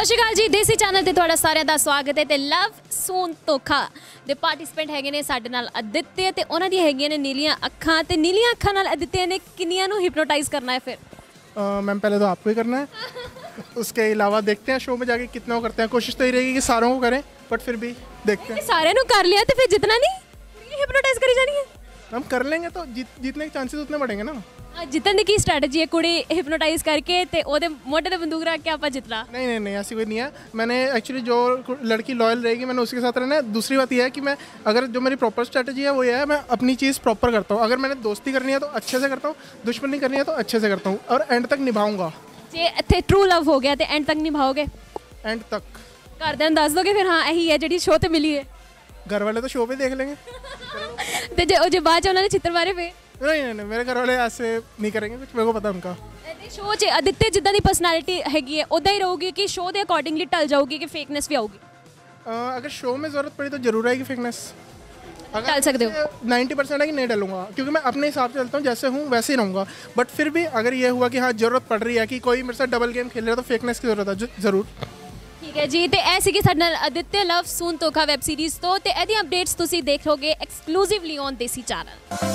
ਸਤਿ ਸ਼੍ਰੀ ਅਕਾਲ ਜੀ ਦੇਸੀ ਚੈਨਲ ਤੇ ਤੁਹਾਡਾ ਸਾਰਿਆਂ ਦਾ ਸਵਾਗਤ ਹੈ ਤੇ ਲਵ ਸੂਨ ਧੋਖਾ ਦੇ ਪਾਰਟਿਸਿਪੈਂਟ ਹੈਗੇ ਨੇ ਸਾਡੇ ਨਾਲ ਅਦਿੱਤਿਆ ਤੇ ਉਹਨਾਂ ਦੀ ਹੈਗੀਆਂ ਨੇ ਨੀਲੀਆਂ ਅੱਖਾਂ ਤੇ ਨੀਲੀਆਂ ਅੱਖਾਂ ਨਾਲ ਅਦਿੱਤਿਆ ਨੇ ਕਿੰਨੀਆਂ ਨੂੰ हिप्नोटाइज करना है फिर मैम पहले तो आपको ही करना है उसके अलावा देखते हैं शो में जाके कितना वो करते हैं। कोशिश तो ये रहेगी कि सारों को करें बट फिर भी देखते हैं। सारे ਨੂੰ कर लिया तो फिर जितना नहीं हिप्नोटाइज करी जानी है हम कर लेंगे तो जीतने के चांसेस उतने बढ़ेंगे ना। ਜਿੱਤਣ ਦੀ ਕੀ स्ट्रैटेजी है कुड़ी हिप्नोटाइज करके ते ओदे मोटे ते बंदूक रख के आपा जितना नहीं ऐसी कोई नहीं है। मैंने एक्चुअली जो लड़की लॉयल रहेगी मैंने उसके साथ रहना है। दूसरी बात यह है कि मैं अगर जो मेरी प्रॉपर स्ट्रैटेजी है वो ये है मैं अपनी चीज़ प्रॉपर करता हूँ। अगर मैंने दोस्ती करनी है तो अच्छे से करता हूँ, दुश्मनी करनी है तो अच्छे से करता हूँ और एंड तक निभाऊंगा। जे इत्थे ट्रू लव हो गया तो एंड तक निभाओगे? एंड तक घरदिਆਂ ਨੂੰ ਦੱਸ ਦੋਗੇ फिर हाँ यही है ਜਿਹੜੀ शो ਤੇ मिली है? घर वाले तो शो पे देख लेंगे ਤੇ ਜੇ ਬਾਅਦ ਚ ਉਹਨਾਂ ਨੇ ਛਿੱਤਰ ਮਾਰੇ ਫੇ? नहीं मेरे घर वाले ऐसे नहीं करेंगे कुछ, मेरे को पता है उनका। शो च अदित्य जिद्दां दी पर्सनैलिटी हैगी है उदा ही रहूगी कि शो दे अकॉर्डिंगली टल जाऊगी कि फेकनेस भी आऊगी? अगर शो में ज़रूरत पड़ी तो ज़रूर आएगी फेकनेस। टल सकते हो? 90% है कि नहीं डलूंगा क्योंकि मैं अपने हिसाब से चलता हूँ, जैसे हूँ वैसे ही रहूँगा। बट फिर भी अगर ये हुआ कि हाँ ज़रूरत पड़ रही है कि कोई मेरे साथ डबल गेम खेल रहा है तो फेकनेस की ज़रूरत है ज़रूर। ठीक है जी तो ਇਹ ਸੀਗੀ ਸਾਡੇ ਨਾਲ ਅਦਿੱਤਿਆ ਲਵ ਸੂਨ ਧੋਖਾ ਵੈਬ ਸੀਰੀਜ਼ ਤੋਂ ਤੇ ਇਹਦੀ ਅਪਡੇਟਸ ਤੁਸੀਂ ਦੇਖੋਗੇ ਐਕਸਕਲੂਸਿਵਲੀ ਔਨ ਦੇਸੀ ਚੈਨਲ।